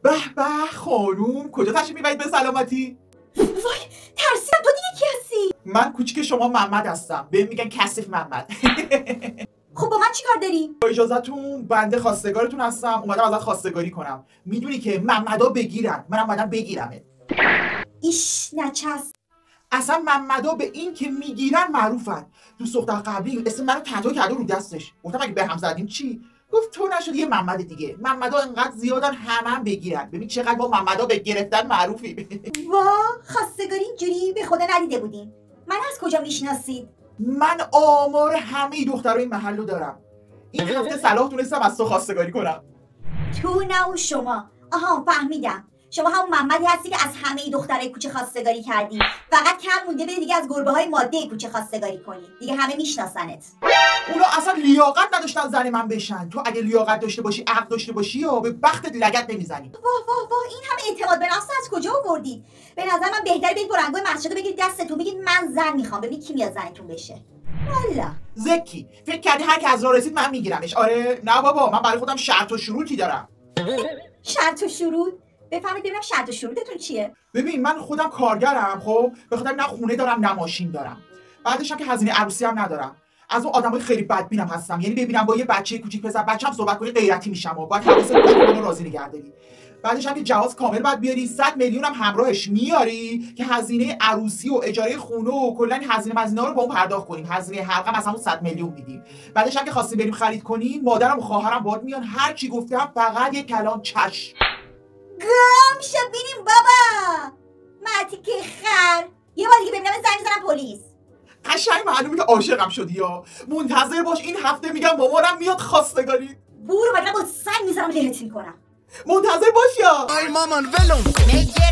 به به خانوم، کجا تشریف میبرید به سلامتی؟ وای ترسیدم، تو دیگه کی هستی؟ من کوچیک شما محمد هستم، بهم میگن کثیف محمد. خب با من چیکار داری؟ با اجازهتون بنده خواستگارتون هستم، اومدم ازت خواستگاری کنم. میدونی که محمدا بگیرن، منم اومدم بگیرمت. ایش نچس. اصلا محمدا به این که میگیرن معروفن. دوست دختر قبلی اسم منو تتو کرده رو دستش. گفتم اگه به هم زدیم چی؟ گفت تو نشد یه محمد دیگه. محمدا انقدر زیادن هم بگیرن. ببین چقدر با محمدا به گرفتن معروفی. وا خواستگاری اینجوری به خدا ندیده بودیم. من از کجا میشناسید؟ من آمار همه دخترای این محلو دارم. این هفته صلاح تونستم از تو خواستگاری کنم. تو نه و شما. آها فهمیدم. شما همون محمدی هستی که از همه دخترای کوچه خواستگاری کردی. فقط کم مونده بری دیگه از گربه‌های ماده کوچه خواستگاری کنی. دیگه همه میشناسنت. اونا اصلا لیاقت نداشتن زن من بشن. تو اگه لیاقت داشته باشی، عقل داشته باشی، یا به بختت لگد نمیزنی. واه این همه اعتماد به نفس از کجا آوردید؟ به نظر من بهتره برید برنگای مسجد رو بگیرید دستتون بگید من زن میخوام، ببین کی میاد زنتون بشه. والا زکی فکر کردی هر کی از راه رسید من میگیرمش؟ آره نه بابا، من برای خودم شرط و شروطی دارم. شرط و شروط؟ بفهمید ببینم شرط و شروطتون چیه؟ ببین من خودم کارگرم، خب به خودم نه خونه دارم نه ماشین دارم. بعدش هم که هزینه عروسی هم ندارم. از اون آدمای خیلی بدبینم هستم، یعنی ببینم با یه بچه کوچیک پسر بچه‌م صحبت کنی غیرتی میشم و باید حواست باشه منو راضی نگه داری. بعدش هم که جواز کامل باید بیاری، 100 میلیون هم همراهش میاری که هزینه عروسی و اجاره خونه و کلا هزینه‌ها رو با اون پرداخت کنیم. هزینه حلقه مثلا 100 میلیون میدیم. بعدش هم که خواستیم بریم خرید کنیم، مادرم و خواهرم باهات میان، هر چی گفتم فقط یک کلام چشم. گم شو بینیم بابا. مرتی که خر. یه بار دیگه ببینم زنگ میزنم پلیس. قشنگ معلومه که عاشقم شدی یا. منتظر باش این هفته میگم مامانم میاد خواستگاری. برو وگرنه با سنگ میزنم لهت میکنم. منتظر باش یا. Ay maman velum.